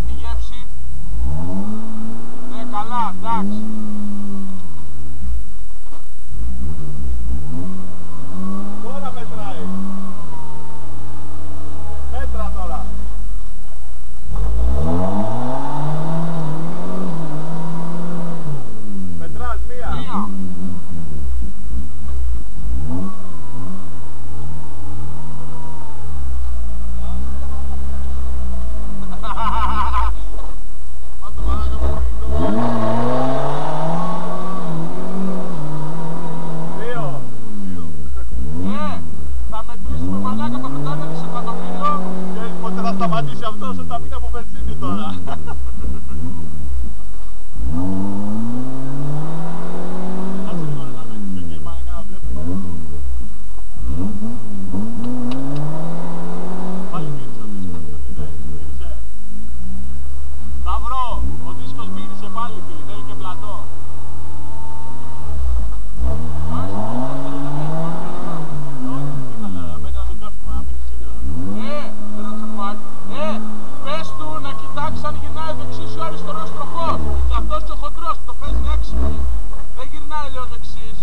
τη γεύση. Ναι, καλά, εντάξει. Τώρα μετράει. Μέτρα τώρα. Μετράς μία. Μία. Θα μετρήσουμε μαλάκα με 1 δισεκατομμύριο. Και πότε θα σταματήσει αυτός όταν μείνει από βενζίνη τώρα. Κάτσε λίγο να κάνεις το κύμα να βλέπουμε. Πάλι μύρισε ο δίσκος, το είδες, μύρισε. Σταύρο, ο δίσκος μύρισε πάλι φίλοι, θέλει και πλατό. Πες του να κοιτάξει αν γυρνάει δεξής ή ο αριστερός τροχός. Και αυτός και ο χοντρός το παίζει έξυπνο. Δεν γυρνάει λέει ο δεξής.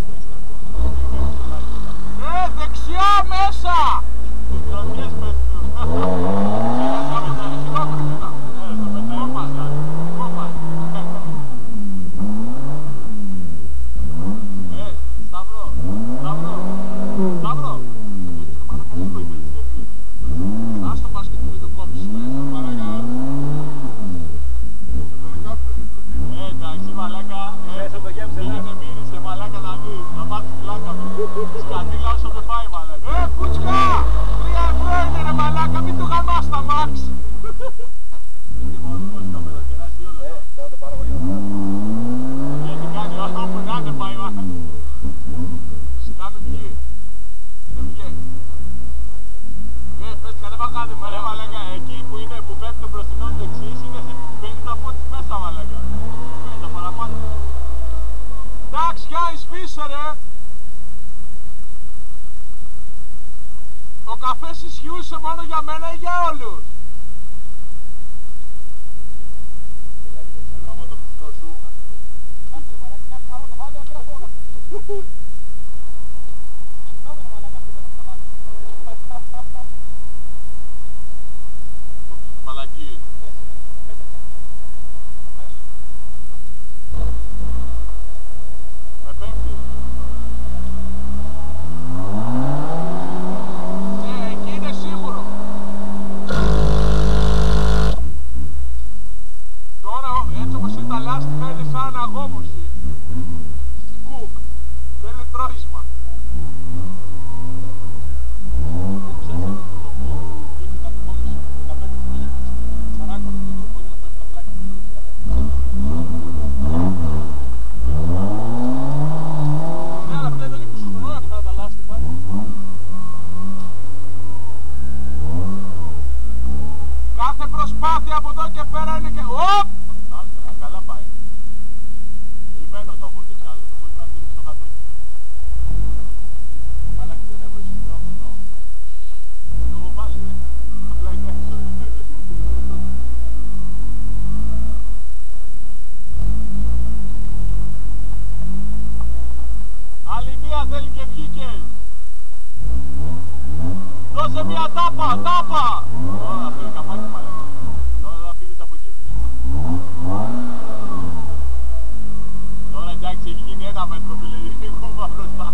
Δεξιά μέσα! Μικρονιές πες του. Σταύρο. Ας το πας και του μην το κόψεις μέσα. Εντάξει μαλάκα. Πήγαινε μύρισε μαλάκα να δεις. Θα μάθεις πλάκα μου. Σκατήλα όσο με πάει μαλάκα. Κουτσιά! 3 ευρώ είναι ρε μαλάκα, μην του γαμάς τα μάξ. Έτσι μόνο πως καφέ θα κεράσει όλο. Θέλω να το πάρω εγώ. Γιατί κάνει όπου να είναι πάει μαλάκα. Σιγά μην βγει. Δεν βγαίνει. Πες κανένα κάνει Ρε μαλάκα, εκεί που είναι που πέφτει το μπροστινό δεξής είναι 50 πόντους μέσα μαλάκα. 50 παραπάνω. Εντάξει, Γιάννη σβήσε ρε. Ο καφές ισχύουσε μόνο για μένα ή για όλους. Άμα το πιστό σου. Μαλακίες. Με πέμπτη. Εκεί είναι σίγουρο. Τώρα έτσι όπως είναι τα λάστιχα είναι σαν αγόμωση. Κουκ. Θέλει τρώισμα. Ναι, αλλά αυτά δεν είναι σουγνό αυτά τα λάστιχα. Κάθε προσπάθεια από εδώ και πέρα είναι και... Οπ! Καλά πάει. Λιμένο το έχω και άλλο, το μπορεί να στηρίξει το χατάκι. Μαλάκα δεν έβαλες μικρόφωνο. Το έχω βάλει, ρε. Απλά είναι έξω. Άλλη μία θέλει και βγήκε. Δώσε μία τάπα, τάπα. Τώρα αυτό είναι καπάκι μαλάκα. Τώρα θα φύγει από εκεί. Τώρα εντάξει έχει γίνει 1 μέτρο φίλε, η κούβα μπροστά.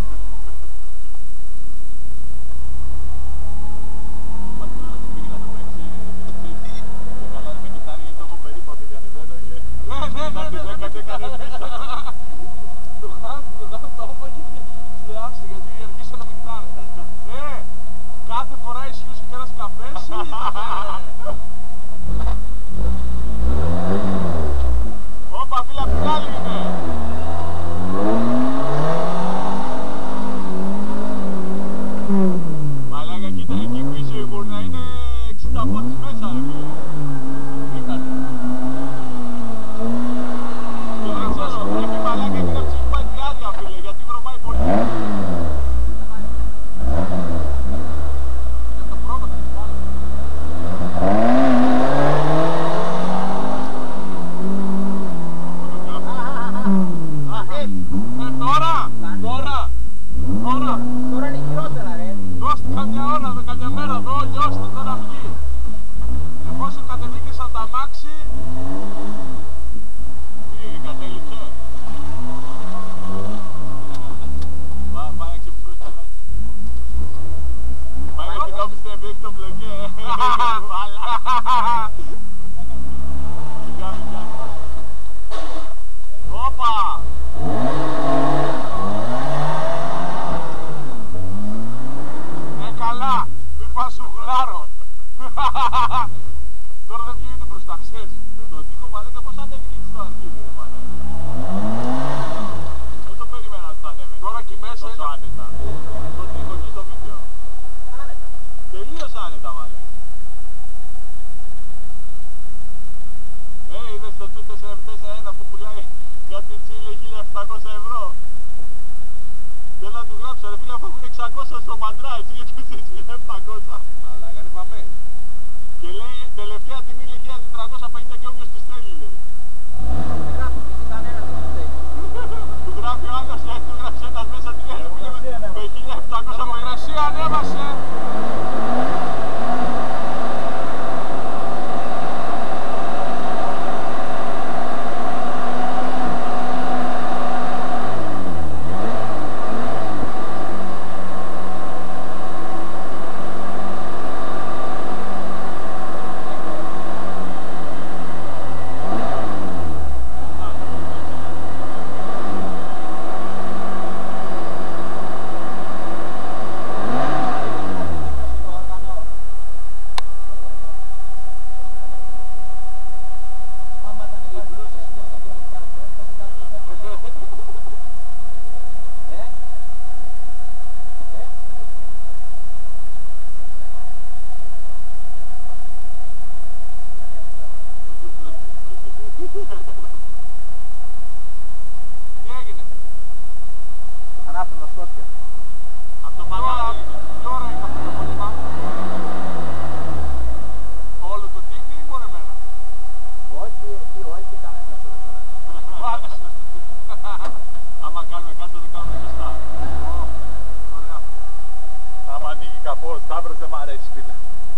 Πατρέλα του πήγε να το παίξει και καλά δεν με κοιτάει γιατί το έχω περίπατο και ανεβαίνω και να τη δέκατε έκανε πίσω. Το γάμο το όπαγε και σε άφησε γιατί αρχίσαν να με κοιτάνε. Κάθε φορά ισχύουσε και ένας καφές ή αμάξι. Τι, κατέληξε. Πάει να ξεπικώσει τα δάκια. Πάει να κοινό πιστεύει, έχει το μπλοκέ. Σιγά μην πιάνει. Όπα! Καλά, μη πας σου γλάρω. Τώρα δεν βγαίνει προς τα ξέρεις. Το τείχο μαλάκα πώς ανέβηκε στο αρχίδι ρε μαλάκα. Δεν το περίμενα ότι θα ανέβαινε. Τώρα εκεί μέσα τόσο είναι... άνετα. Το τείχο εκεί στο βίντεο. Άνετα. Τελείως άνετα μαλάκα. Είδες το 4x41 που πουλάει κάτι τσίλε 1700 ευρώ. Θέλω να του γράψω ρε φίλε αφού έχουν 600 στο μαντρά έτσι γιατί είναι 1700. Μαλάκα είναι βαμμένη. Και λέει τελευταία τιμή λέει 1450 και όποιος της θέλει λέει. Του γράφει ο άλλος γιατί του γράψει ένας μέσα τη λέει με 1700 Θερμοκρασία ανέβασε. Τι έγινε? Ανάπτυμα σκότια. από το πανάδι. Τι ώρα είναι αυτό το απόγευμα? Όλο το team ή μόνο εμένα? Όχι κανένα. Μάλιστα. Άμα κάνουμε κάτι δεν κάνουμε σωστά. Ωραία. Άμα ανοίγει καπό, Σταύρος δεν μ' αρέσει φίλε.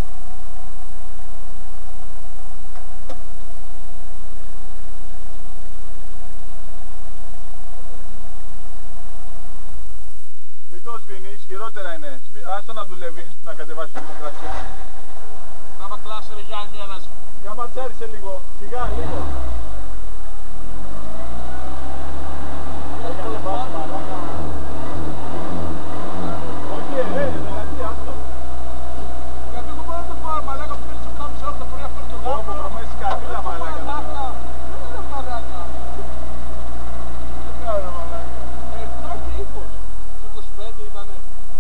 Μην το σβήνεις, χειρότερα είναι. Άστο να δουλεύει, να κατεβάσει τη θερμοκρασία. Να με κλάσσε ρε Γιάννη μία να σβήνει. Για ματσάρισε λίγο, σιγά, λίγο. Όχι, δηλαδή, άστο. Γιατί εγώ μπορώ να το πάρω μαλάκα που θέλεις το κάνω σε ώρα το πρωί αυτό το Όπου γάμο. προμέσεις καρδίλα, μαλάκα. Μαλάκα. Δεν είναι μαλάκα. Δεν κάνω, μαλάκα. 7 και 20. 25 ήτανε.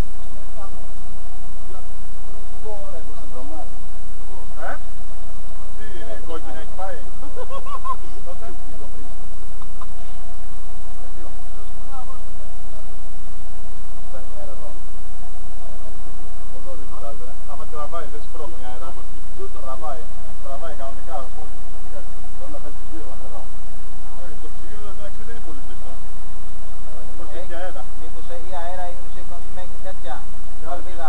Τι είναι, η κόκκινη έχει πάει. Τότε. Εδώ δεν κοιτάζει, ρε. Άμα τραβάει, δεν σπρώχνει αέρα. Τραβάει κανονικά. Το ψυγείο εντάξει δεν είναι πολύ ζεστό. Μήπως έχει αέρα. Μήπως έχει αέρα ή μήπως έχει μένει τέτοια. Βαλβίδα.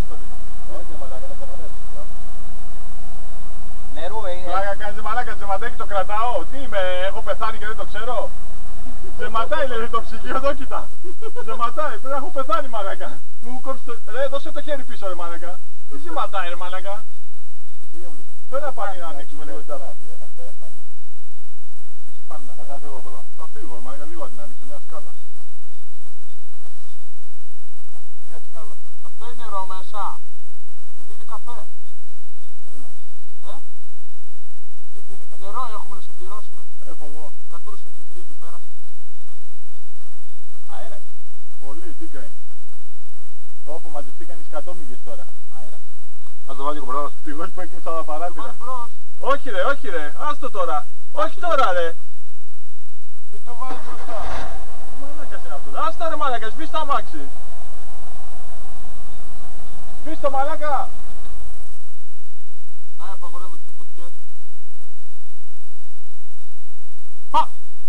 Νερού Πλάκα κάνεις μαλάκα, τζεματάκι το κρατάω. Τι είμαι, έχω πεθάνει και δεν το ξέρω. Τζεματάει λέει το ψυγείο, εδώ κοίτα. Τζεματάει, πρέπει να έχω πεθάνει μαλάκα. Μου κόψει το... Ρε, δώσε το χέρι πίσω ρε μαλάκα. Τι τζεματάει ρε μαλάκα. Φέρε να πάνε να ανοίξουμε λίγο τώρα. Εσύ πάνε να ανοίξουμε. Θα φύγω μαλάκα, λίγο να ανοίξω μια σκάλα. Μια σκάλα. Αυτό είναι νερό μέσα. Γιατί είναι καφέ. Νερό έχουμε να συμπληρώσουμε. Έχω εγώ. Κατούρησε και τρίτο εκεί πέρα. αέρα. Πολύ, τι κάνει. Όπου μαζευτήκαν οι σκατόμυγες τώρα. Αέρα. Θα το βάλει και μπρος. Τυγός που έκλεισα τα παράθυρα. Πάει μπρος. Όχι ρε, άστο τώρα. Όχι τώρα ρε. Μην το βάλει μπροστά. Μαλάκας είναι αυτός. Άστα ρε μαλάκα, σβήσ' το αμάξι. Σβήσ' το μαλάκα. Α, απαγορεύονται οι φωτιές. Πα!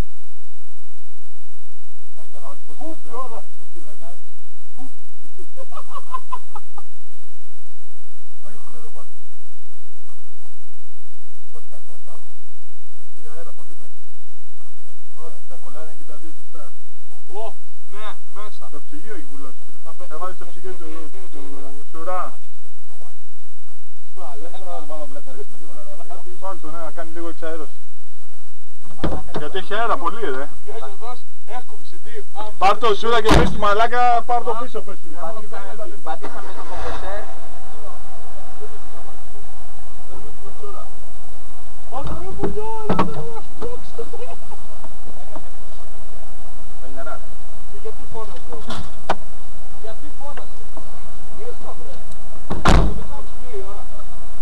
Έκανα όχι πως Πού τώρα. τι θα κάνει. Όχι είναι εδώ πάντως. Όχι θα κρατάω. Μέσα. Το ψυγείο έχει βουλώσει. Θα βάλεις το ψυγείο του σουρά. Δεν μπορώ να το βάλω μπλε πέρυσι με λίγο νερό. Πάρ' το, ναι, να κάνει λίγο εξαέρωση. Γιατί έχει αέρα πολύ, ρε. Έκοψε τι. Πάρ' το σούρα και πες του μαλάκα, πάρ' το πίσω, πες του. Πατήσαμε το κομπρεσέρ. Πάτε ρε πουλιά, Θέλει νερά. και γιατί φώναζε όμως. Γιατί φώναζε. Ήρθα βρε. Το δεκάμιση μία η ώρα.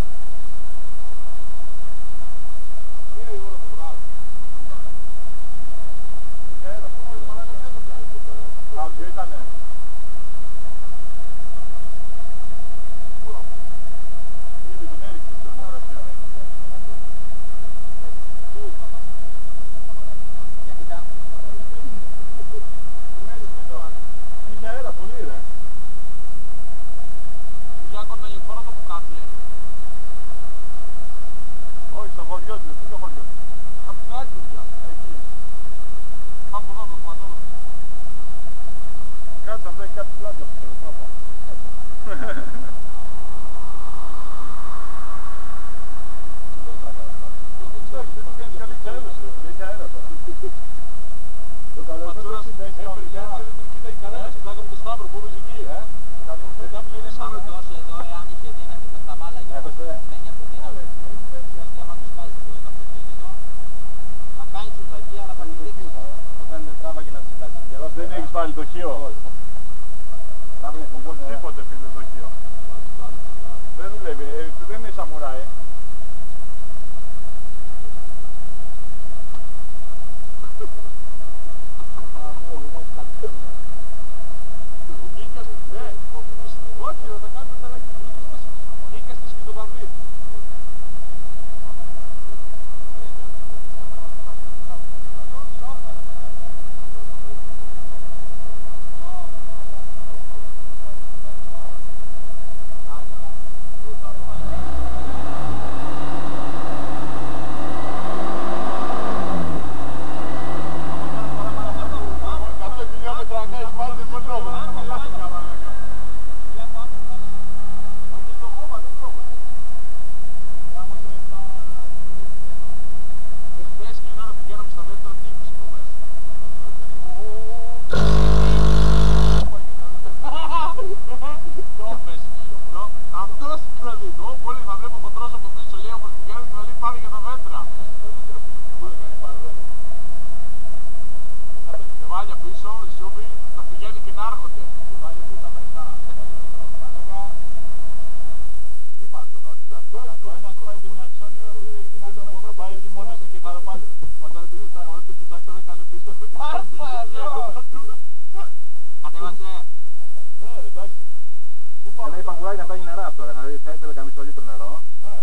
Μία η ώρα το βράδυ. Μαλάκα δεν το κάνει και πέρα. Αύριο ήτανε. Ήδη την έριξε στη θερμοκρασία. Για κοιτά. Είχε αέρα πολύ, ρε. Για κονταγεφόρα το που κάτω λέει. Όχι, στο χωριό του, πού είναι το χωριό του. Απ' την άλλη παιδιά. Εκεί. Πάμε από εδώ το κουματόλο. Κάτσε αυτό, έχει κάτι πλάτη αυτό, θέλω να πάω. Εντάξει, δεν του κάνεις καλή εξαέρωση, έχει αέρα τώρα. Το καλοκαίρι συνδέει κανονικά. Κοίτα οι κανένας, κοιτάγαμε το Σταύρο που είναι εκεί. Μετά που είναι σαν Πάμε τόσο εδώ, εάν είχε δύναμη με τα μάλαγια. Μένει από δύναμη. Γιατί άμα τους πάει στο πόδι το αυτοκίνητο, θα κάνει τσουζακί, αλλά θα την δείξει. Το φαίνεται τράβαγε να τους κοιτάξει. Δεν έχεις βάλει το χείο. Οπωσδήποτε φίλε το χείο. Δεν δουλεύει, δεν είναι σαμουράι. όχι ρε, θα κάνουμε ταλάκι νίκες της και το Δαβίδ. Ένα υπαγγουλάκι να παίρνει νερά αυτό, δηλαδή θα έπαιρνε καμισό λίτρο νερό.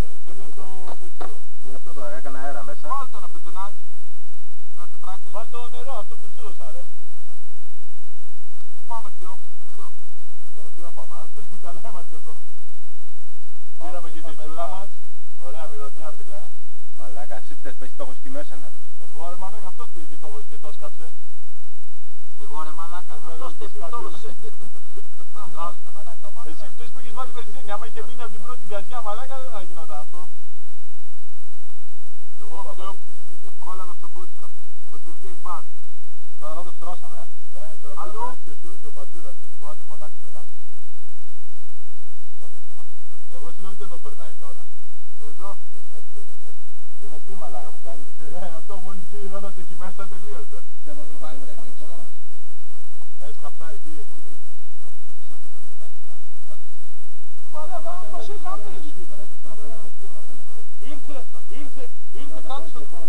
Γι' αυτό τώρα έκανα αέρα μέσα. Βάλτε ένα πετενάκι. Ένα τετράκι. Βάλ' το νερό, αυτό που σου έδωσα ρε. Πού πάμε Θεό. Εδώ, τι να πάμε, καλά είμαστε εδώ. Πήραμε και τη τσούρα μας. Ωραία μυρωδιά φίλε. Μαλάκα, σύπτες, πες το έχω εκεί μέσα να μην. Εγώ ρε μαλάκα αυτός τι το σκάψε. Εγώ ρε μαλάκα, αυτός τι επιτόλωσε. Εσύ αυτός που έχεις βάλει βενζίνη, άμα είχε μείνει από την πρώτη καρδιά μαλάκα δεν θα γινόταν αυτό. Εγώ Θεό κόλλαγα στον μπούτσικα. Ότι δεν βγαίνει μπαν. Τώρα εδώ το στρώσαμε. Ναι, τώρα Αλλού. πρέπει και ο πατήρας του, μπορεί να του φωνάξει μετά. Εγώ λέω ότι εδώ περνάει τώρα. Εδώ. Είναι τι μαλάκα που κάνεις. Ναι, αυτό μόλις είδατε εκεί μέσα τελείωσε. Έσκαψα εκεί. Μαλάκα, μας είχατε. Ήρθε κάτω στο